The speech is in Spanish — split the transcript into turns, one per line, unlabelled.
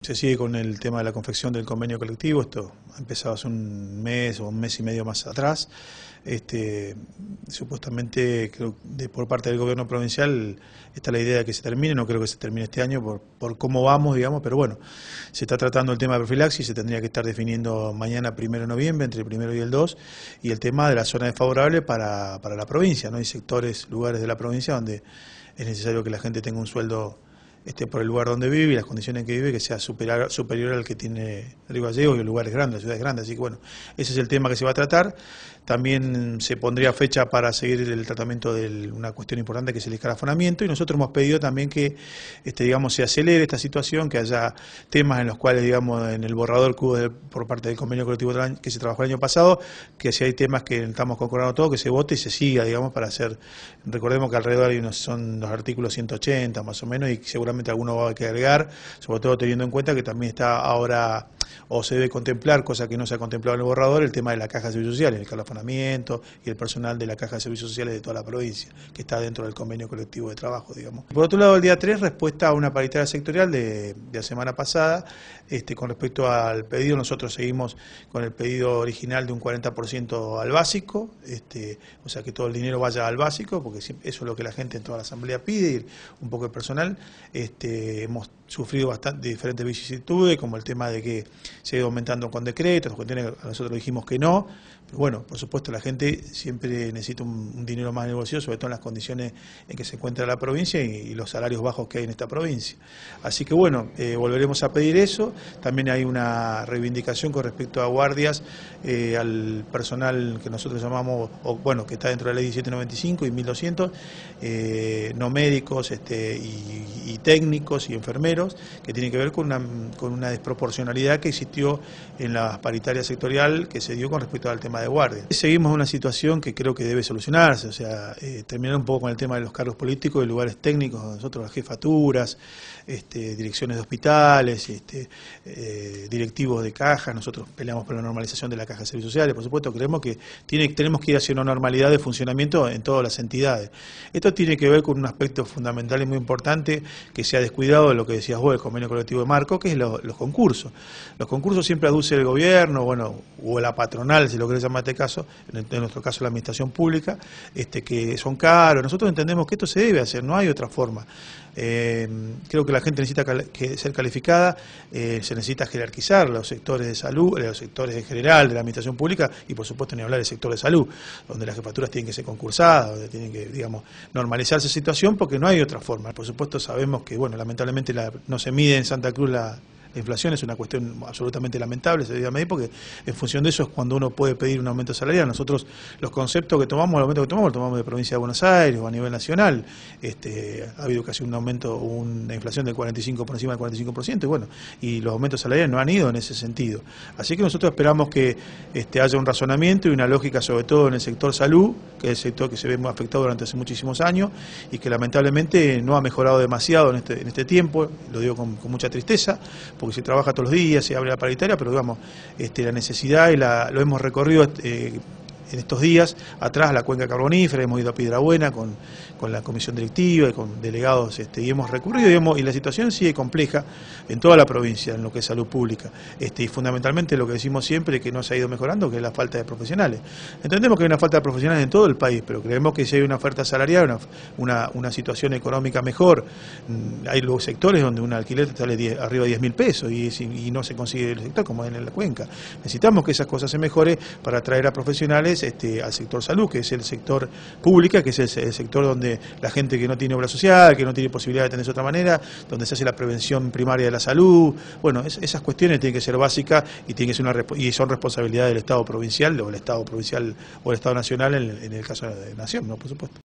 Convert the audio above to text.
Se sigue con el tema de la confección del convenio colectivo. Esto ha empezado hace un mes o un mes y medio más atrás. Supuestamente creo por parte del gobierno provincial está la idea de que se termine. No creo que se termine este año por cómo vamos, digamos, pero bueno, se está tratando el tema de profilaxis. Se tendría que estar definiendo mañana, 1 de noviembre, entre el 1 y el 2, y el tema de la zona desfavorable para la provincia, ¿no? Hay sectores, lugares de la provincia donde es necesario que la gente tenga un sueldo por el lugar donde vive y las condiciones en que vive, que sea superior al que tiene Río Gallegos y los lugares grandes, las ciudades grandes. Así que bueno, ese es el tema que se va a tratar. También se pondría fecha para seguir el tratamiento de una cuestión importante que es el escalafonamiento, y nosotros hemos pedido también que digamos, se acelere esta situación, que haya temas en los cuales, digamos, en el borrador que hubo por parte del convenio colectivo que se trabajó el año pasado, que si hay temas que estamos concordando todos, que se vote y se siga, digamos, para hacer, recordemos que alrededor hay son los artículos 180 más o menos, y seguramente alguno va a que agregar, sobre todo teniendo en cuenta que también está ahora, o se debe contemplar, cosa que no se ha contemplado en el borrador, el tema de la caja de servicios sociales, el escalafonamiento y el personal de la caja de servicios sociales de toda la provincia, que está dentro del convenio colectivo de trabajo, digamos. Por otro lado, el día 3, respuesta a una paritaria sectorial de la semana pasada, con respecto al pedido. Nosotros seguimos con el pedido original de un 40% al básico, o sea, que todo el dinero vaya al básico, porque eso es lo que la gente en toda la asamblea pide, y un poco de personal. Hemos sufrido bastante diferentes vicisitudes, como el tema de que se ha ido aumentando con decretos, nosotros dijimos que no, pero bueno, por supuesto la gente siempre necesita un dinero más en el bolsillo, sobre todo en las condiciones en que se encuentra la provincia y los salarios bajos que hay en esta provincia. Así que bueno, volveremos a pedir eso. También hay una reivindicación con respecto a guardias, al personal que nosotros llamamos, que está dentro de la ley 1795 y 1200, no médicos y técnicos y enfermeros, que tiene que ver con una desproporcionalidad que existió en la paritaria sectorial que se dio con respecto al tema de guardia. Seguimos en una situación que creo que debe solucionarse, o sea, terminar un poco con el tema de los cargos políticos y lugares técnicos, nosotros las jefaturas, direcciones de hospitales, directivos de cajas. Nosotros peleamos por la normalización de la caja de servicios sociales, por supuesto. Creemos que tenemos que ir hacia una normalidad de funcionamiento en todas las entidades. Esto tiene que ver con un aspecto fundamental y muy importante que se ha descuidado, de lo que decías vos, el convenio colectivo de marco, que es los concursos. Los concursos siempre aduce el gobierno, o la patronal, si lo querés llamar este caso, en nuestro caso la administración pública, que son caros. Nosotros entendemos que esto se debe hacer, no hay otra forma. Creo que la gente necesita ser calificada, se necesita jerarquizar los sectores de salud, los sectores en general de la administración pública, y por supuesto ni hablar del sector de salud, donde las jefaturas tienen que ser concursadas, donde tienen que, digamos, normalizarse esa situación, porque no hay otra forma. Por supuesto sabemos que, lamentablemente no se mide en Santa Cruz la inflación, es una cuestión absolutamente lamentable, se debe medir, porque en función de eso es cuando uno puede pedir un aumento salarial. Nosotros los conceptos que tomamos, el aumento que tomamos, lo tomamos de provincia de Buenos Aires o a nivel nacional. Ha habido casi un aumento, una inflación del 45%, por encima del 45%, y los aumentos salariales no han ido en ese sentido. Así que nosotros esperamos que haya un razonamiento y una lógica, sobre todo en el sector salud, que es el sector que se ve muy afectado durante hace muchísimos años y que lamentablemente no ha mejorado demasiado en este tiempo. Lo digo con mucha tristeza, porque se trabaja todos los días, se abre la paritaria, pero digamos, la necesidad lo hemos recorrido en estos días atrás, la cuenca carbonífera, hemos ido a Piedrabuena con la comisión directiva y con delegados, y hemos recurrido, y la situación sigue compleja en toda la provincia en lo que es salud pública, y fundamentalmente lo que decimos siempre, que no se ha ido mejorando, que es la falta de profesionales. Entendemos que hay una falta de profesionales en todo el país, pero creemos que si hay una oferta salarial, una situación económica mejor, hay los sectores donde un alquiler sale arriba de 10.000 pesos y no se consigue el sector, como en la cuenca. Necesitamos que esas cosas se mejoren para atraer a profesionales al sector salud, que es el sector pública, que es el sector donde la gente que no tiene obra social, que no tiene posibilidad de atenderse de otra manera, donde se hace la prevención primaria de la salud. Esas cuestiones tienen que ser básicas y tienen que ser y son responsabilidad del Estado provincial o el Estado nacional en el caso de la Nación, ¿no? Por supuesto.